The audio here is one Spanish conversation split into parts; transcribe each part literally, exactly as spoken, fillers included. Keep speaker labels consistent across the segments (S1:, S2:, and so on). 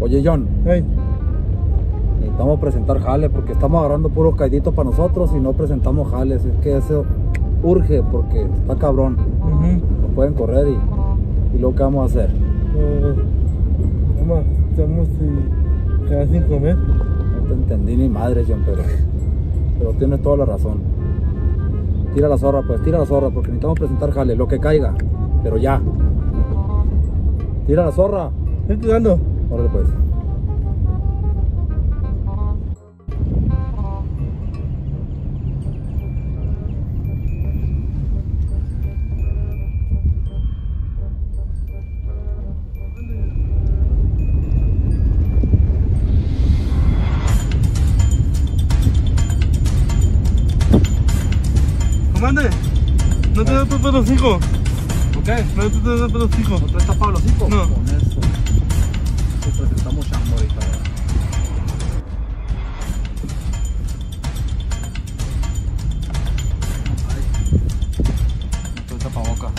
S1: Oye, John.
S2: Hey.
S1: Necesitamos presentar jale porque estamos agarrando puros caiditos para nosotros y no presentamos jales. Es que eso urge porque está cabrón.
S2: Uh-huh.
S1: Nos pueden correr y, y luego ¿qué vamos a hacer?
S2: Uh, mamá, estamos y quedar sin comer.
S1: No te entendí ni madre, John, pero, pero tienes toda la razón. Tira la zorra, pues, tira la zorra porque necesitamos presentar jale, lo que caiga, pero ya. Tira la zorra.
S2: Estoy tirando.
S1: Órale, pues.
S2: Comandante, no te da tu pelo cinco.
S1: ¿Por qué?
S2: No te da tu pelo cinco.
S1: ¿No traes tapado los hocico?
S2: No.
S1: Con eso. Eso presentamos chambo ahorita. Ay. No traes tapabocas.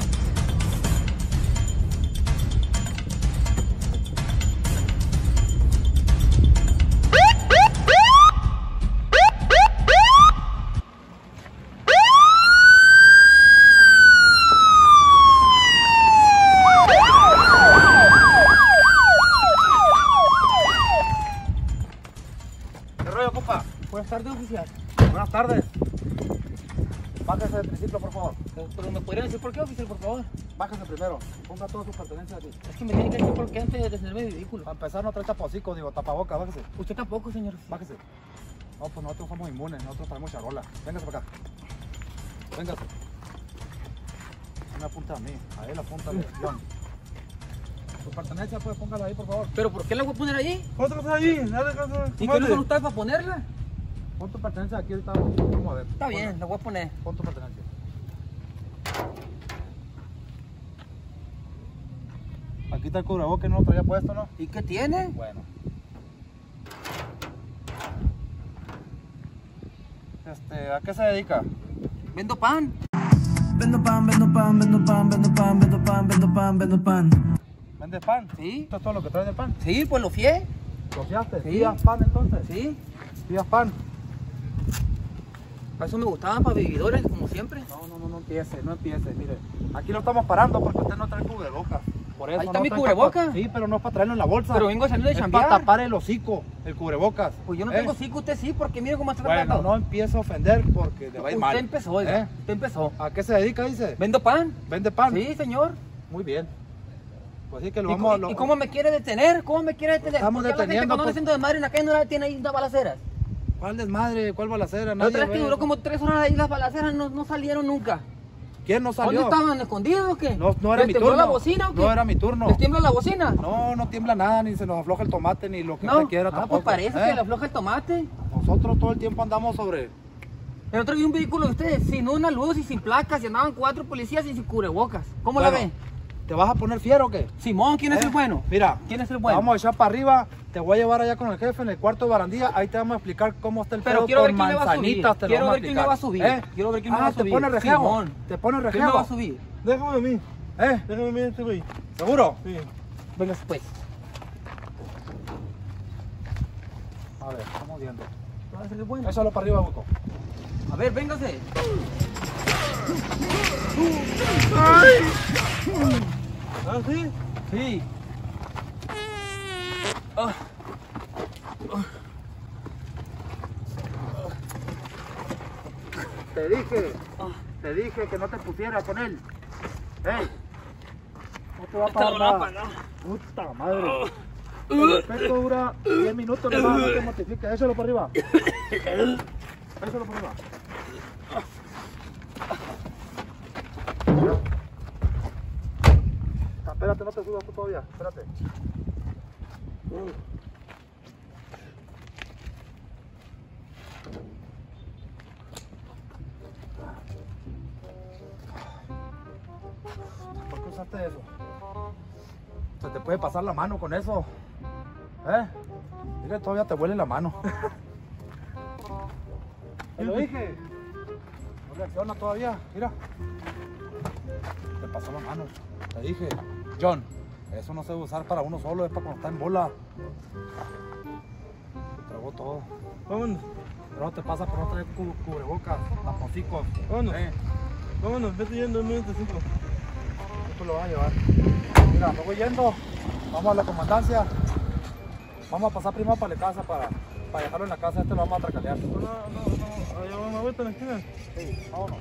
S3: Buenas tardes, oficial.
S1: Buenas tardes. Bájese del triciclo, por favor.
S3: Pero me podrían decir por qué, oficial, por favor.
S1: Bájese primero. Ponga todas sus pertenencias aquí.
S3: Es que me tienen que decir por qué antes de detenerme mi vehículo.
S1: Para empezar, no trae tapabocas, digo, tapabocas, bájese.
S3: Usted tampoco, señor.
S1: Bájese. No, pues nosotros somos inmunes, nosotros traemos charola. Véngase para acá. Véngase. No me apunta a mí, a él apúntale, John. Su pertenencia, pues póngala ahí, por favor.
S3: ¿Pero por qué la voy a poner ahí?
S2: ¿Cuánto está ahí? Dale, casa.
S3: ¿Y qué no son ustedes para ponerla?
S1: Pon tu pertenencia aquí, ahorita vamos a ver.
S3: Está bien, la voy a poner.
S1: Pon tu pertenencia. Aquí está el cubrebocas, no lo traía puesto, ¿no?
S3: ¿Y qué tiene?
S1: Bueno. Este, ¿a qué se dedica?
S3: Vendo pan.
S4: Vendo pan, vendo pan, vendo pan, vendo pan, vendo pan, vendo pan, vendo pan.
S1: ¿Vendes pan?
S3: Sí.
S1: ¿Esto es todo lo que traes del pan?
S3: Sí, pues lo fié.
S1: ¿Lo fiaste?
S3: Sí.
S1: ¿Fías pan entonces?
S3: Sí.
S1: ¿Fías pan?
S3: Para eso me gustaban, para vividores, como siempre.
S1: No, no, no, no empiece, no empiece, mire. Aquí lo estamos parando porque usted no trae cubrebocas. Por eso
S3: Ahí está
S1: no
S3: mi
S1: trae
S3: cubrebocas.
S1: tapa- Sí, pero no es para traerlo en la bolsa.
S3: Pero vengo saliendo de
S1: es
S3: chambear.
S1: para tapar el hocico, el cubrebocas.
S3: Pues yo no
S1: ¿Eh?
S3: tengo cinco, usted sí, porque mire cómo está
S1: Bueno,
S3: tratando.
S1: no empiece a ofender porque le va a ir
S3: Usted
S1: mal.
S3: empezó, oiga.
S1: ¿Eh?
S3: Usted empezó.
S1: ¿A qué se dedica, dice?
S3: ¿Vendo pan?
S1: ¿Vende pan?
S3: Sí, señor.
S1: Muy bien. Pues sí que lo
S3: ¿Y,
S1: vamos a...
S3: y-
S1: lo-
S3: y cómo me quiere detener? ¿Cómo me quiere detener?
S1: Estamos
S3: ¿Por qué la gente
S1: deteniendo
S3: cuando anda
S1: por-
S3: haciendo desmadre en la calle no la tiene ahí una balaceras?
S1: ¿Cuál desmadre? ¿Cuál balacera?
S3: La
S1: Nadie
S3: otra vez que
S1: ve
S3: duró
S1: eso.
S3: como tres horas ahí las balaceras no, no salieron nunca.
S1: ¿Quién no salió?
S3: ¿Dónde estaban? ¿Escondidos o qué?
S1: No, no era
S3: ¿Les
S1: mi
S3: tembló
S1: turno.
S3: la bocina o qué?
S1: No era mi turno.
S3: ¿Les tiembla la bocina?
S1: No, no tiembla nada, ni se nos afloja el tomate, ni lo que
S3: No.
S1: usted quiera
S3: Ah,
S1: tampoco.
S3: pues parece
S1: ¿eh?
S3: que le afloja el tomate.
S1: Nosotros todo el tiempo andamos sobre...
S3: El otro día un vehículo de ustedes sin una luz y sin placas y andaban cuatro policías y sin cubrebocas. ¿Cómo la
S1: Bueno,
S3: ven?
S1: ¿Te vas a poner fiero o qué?
S3: Simón, ¿quién es
S1: ¿Eh?
S3: el bueno?
S1: Mira,
S3: ¿Quién es el
S1: te
S3: bueno?
S1: vamos a echar para arriba, te voy a llevar allá con el jefe en el cuarto de barandilla, ahí te vamos a explicar cómo está el
S3: Pero
S1: pedo
S3: quiero
S1: con
S3: ver quién me va a subir.
S1: manzanitas, te lo
S3: Quiero
S1: vamos a
S3: ver quién me va a subir.
S1: explicar. ¿Eh?
S3: Quiero ver quién me
S1: Ah,
S3: va a
S1: te
S3: subir.
S1: pone rejevo,
S3: Simón.
S1: te pone
S3: ¿Quién me
S1: rejevo.
S3: va a subir?
S2: Déjame a mí.
S1: ¿Eh?
S2: Déjame a mí este güey.
S1: ¿Seguro?
S2: Sí.
S3: Venga, pues.
S1: A ver, estamos viendo.
S3: Va a ser el bueno.
S1: Échalo para arriba, Buco.
S3: A ver, véngase.
S2: ¿Ah, sí?
S3: Sí. Ah.
S1: Te dije, te dije que no te pusieras con él. ¡Ey! No te va a
S3: Esta
S1: pagar
S3: no la va a
S1: nada.
S3: pagar.
S1: Puta madre. El efecto dura diez minutos nomás, no te mortifiques. Échalo para arriba. Échalo para arriba. Espérate, no te subas tú todavía. Espérate. ¿Por qué usaste eso? Se te puede pasar la mano con eso. ¿Eh? Mira, todavía te huele la mano. Te lo dije. No reacciona todavía. Mira. Te pasó la mano. Te dije. John, Eso no se debe usar para uno solo, es para cuando está en bola. Tragó todo.
S2: Vámonos,
S1: Pero no te pasa por no traer cu cubrebocas, taponcicos.
S2: vámonos.
S1: Eh,
S2: Vámonos, vete yendo en minuto cinco.
S1: esto lo van a llevar. Mira, me voy yendo. Vamos a la comandancia. Vamos a pasar primero para la casa para, para dejarlo en la casa. Este lo vamos a tracalear.
S2: No, no, no, allá va una vuelta en la esquina.
S1: Sí, vámonos.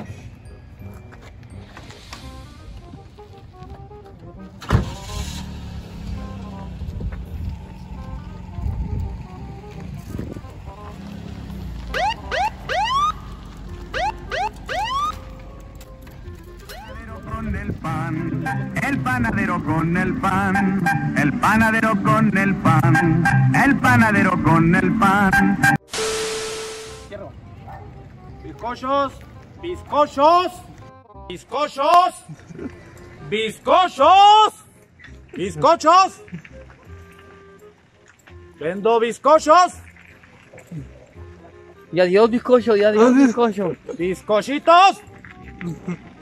S5: Con el pan, el panadero con el pan, el panadero con el pan, el panadero con el pan.
S1: Cierro. Bizcochos, bizcochos, bizcochos, bizcochos, bizcochos. Vendo bizcochos,
S3: Y adiós, bizcocho, y adiós, bizcocho.
S1: bizcochitos.